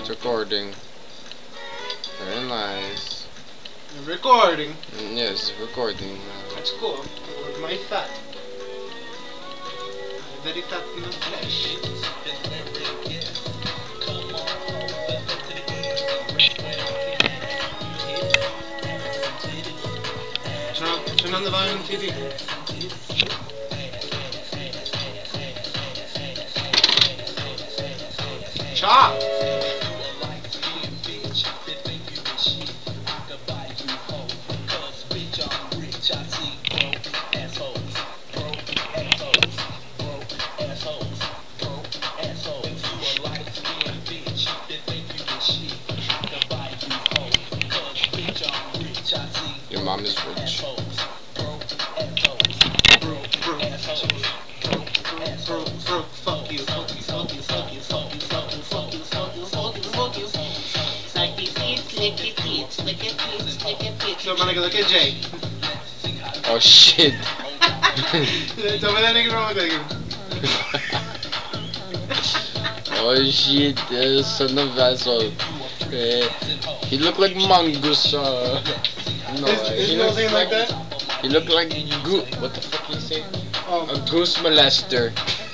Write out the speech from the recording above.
It's recording. Very nice. Recording. Yes, recording. That's cool. With my fat. Very fat in the flesh. Turn on the volume TV. Chop! Your mom is rich. Fuck you. Yo, man, look at Jay. Oh shit. Tell me that nigga wrong with that nigga. Oh shit, son of asshole. He looked like Mongoose. No, His nose ain't like that? He looked like what the fuck you say? Oh. A goose molester.